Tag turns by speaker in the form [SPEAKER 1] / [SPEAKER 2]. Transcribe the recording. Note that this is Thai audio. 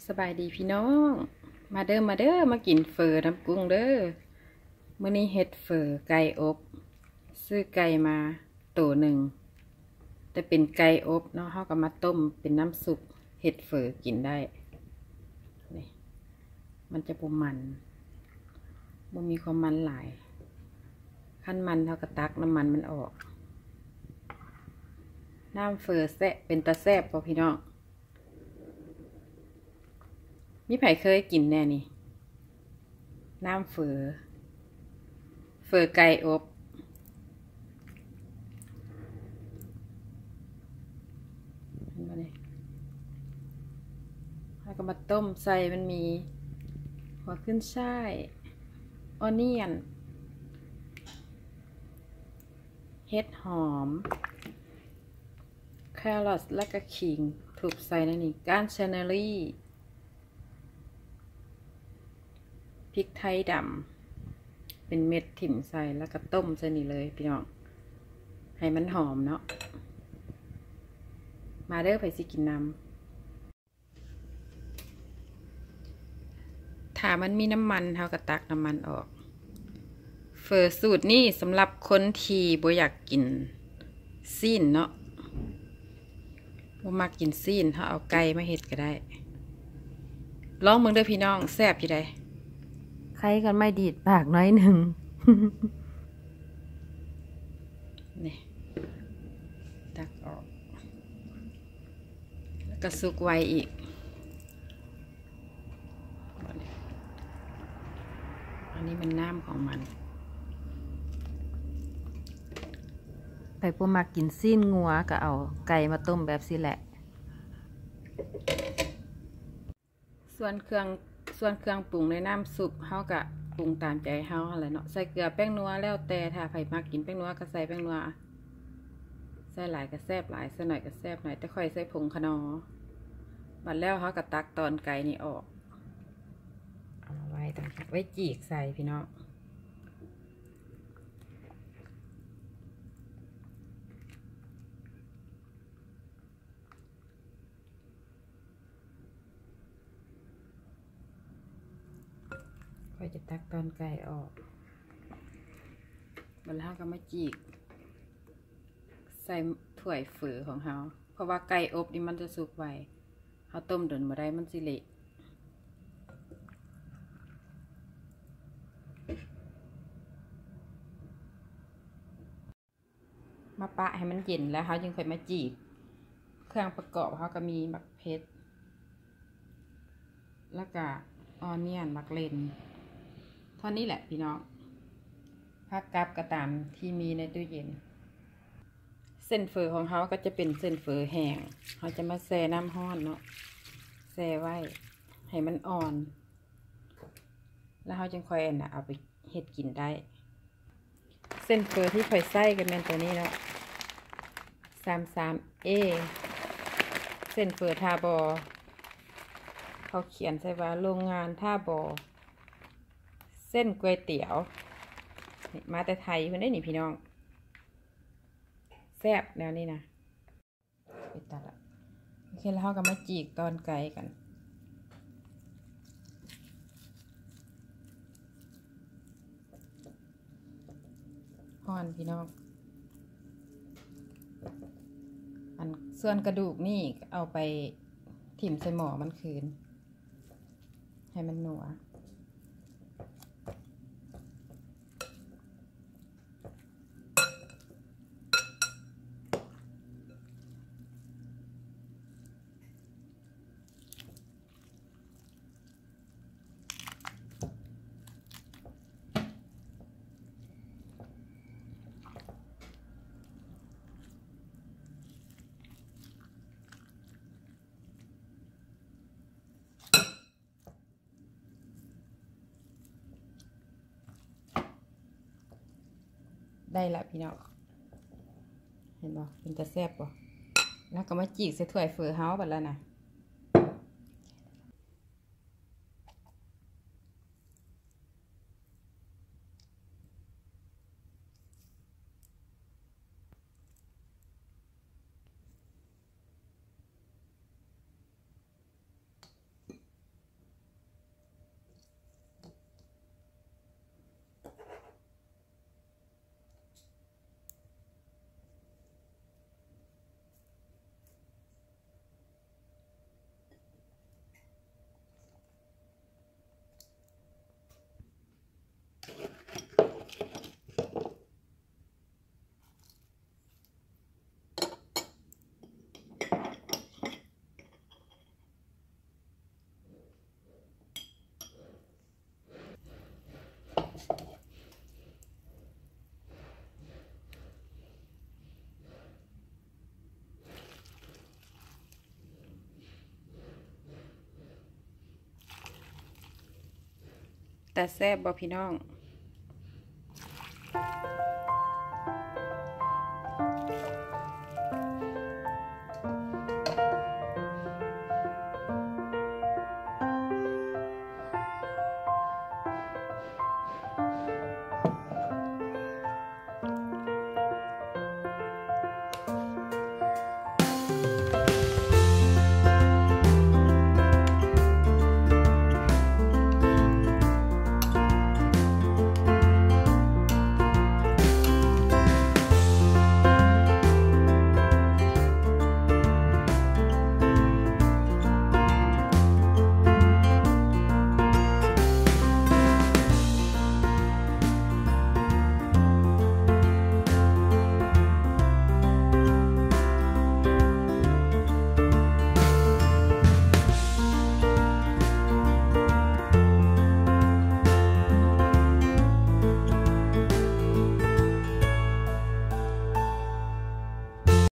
[SPEAKER 1] สบายดีพี่น้องมาเด้อมากินเฟอน้ำกุ้งเด้อมื้อนี้เฮ็ดเฟอไก่อบซื้อไก่มาตัวหนึ่งแต่เป็นไก่อบเนาะเฮาก็มาต้มเป็นน้ำซุปเฮ็ดเฟอกินได้นี่มันจะบ่มันบ่มีความมันหลายขั้นมันเฮาก็ตักน้ำมันมันออกน้ำเฟอแซ่บเป็นตาแซ่บบ่พี่น้องมีไผเคยกินแน่นี่น้ำเฟอไก่อบเห็นไหมเนี่ยแล้วก็มาต้มใส่มันมีหัวขึ้นช่ายออเนียนเห็ดหอมแครอทและก็ขิงถูกใส่ในนี่ก้านเชนเนอรี่พริกไทยดำเป็นเม็ดถิ่มใส่แล้วก็ต้มใส่นี่เลยพี่น้องให้มันหอมเนาะมาเด้อไปสิกินน้ำถ้ามันมีน้ำมันเท่ากับตักน้ำมันออกเฟอสูตรนี่สำหรับคนที่บ่อยากกินซีนเนาะบ่มักกินซีนถ้าเอาไก่มาเฮ็ดก็ได้ลองเบิ่งเด้อพี่น้องแซ่บอยู่ได้ใครกันไม่ดีดปากน้อยหนึ่ง นี่ตักออกแล้วก็สุกไวอีกอันนี้มันน้ำของมันไปพวกมากินซีนงัวก็เอาไก่มาต้มแบบสิแหละส่วนเครื่องปรุงในน้ำซุปเฮาก็ปรุงตามใจเฮาอะไรเนาะใส่เกลือแป้งนัวแล้วแต่ถ้าใครมากินแป้งนัวก็ใส่แป้งนัวใส่หลายก็แซ่บหลายใส่หน่อยก็แซ่บหน่อยแต่ค่อยใส่ผงขนอบัดแล้วเฮาก็ตักตอนไก่นี่ออกเอาไว้ต่างไว้จีกใส่พี่น้องค่อยจะตักตอนไก่ออกบัดแล้วก็มาจีกใส่ถ้วยฝือของเฮาเพราะว่าไก่อบนี่มันจะสุกไวเฮาต้มโดนมาได้มันสิเละมาปะให้มันเย็นแล้วเฮาจึงค่อยมาจีกเครื่องประกอบเฮาก็มีมักเพชรแล้วก็ออเนียนมักเลนเท่านี้แหละพี่น้องผักกับกระตามที่มีในตู้เย็นเส้นเฟอของเขาก็จะเป็นเส้นเฟอแห้งเขาจะมาแช่น้ำร้อนเนาะแช่ไว้ให้มันอ่อนแล้วเขาจึงค่อยเอาไปเฮ็ดกินได้เส้นเฟอที่ค่อยใส่กันเป็นตัวนี้เนาะ33A เส้นเฟอทาบอเขาเขียนใส่ว่าโรงงานท่าบอเส้นก๋วยเตี๋ยวมาแต่ไทยเพิ่นได้นี่พี่น้องแซ่บแนวนี้นะไปตัดอ่ะโอเคแล้วเราก็มาจีกตอนไก่กันห่อนพี่น้องอันส่วนกระดูกนี่เอาไปถิ่มใส่หม้อมันคืนให้มันหนัวได้ละพี่น้องเห็นบ่เป็นตาแซ่บบ่แล้วก็มาจีกใส่ถ้วยเฟอเฮาบัดแล้วนะแต่แซ่บบ่พี่น้อง